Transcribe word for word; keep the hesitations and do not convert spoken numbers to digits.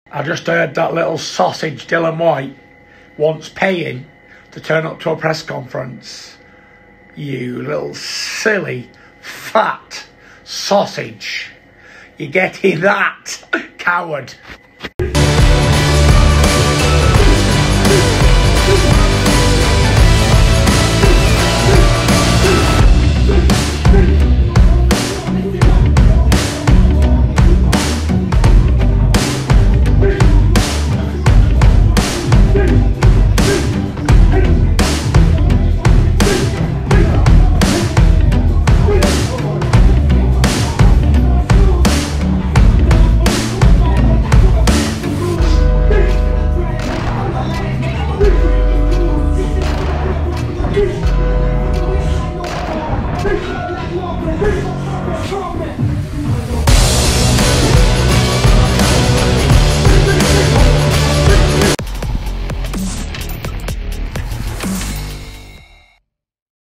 I just heard that little sausage Dillian Whyte wants paying to turn up to a press conference. You little silly, fat sausage. You're getting that, coward. Strong man.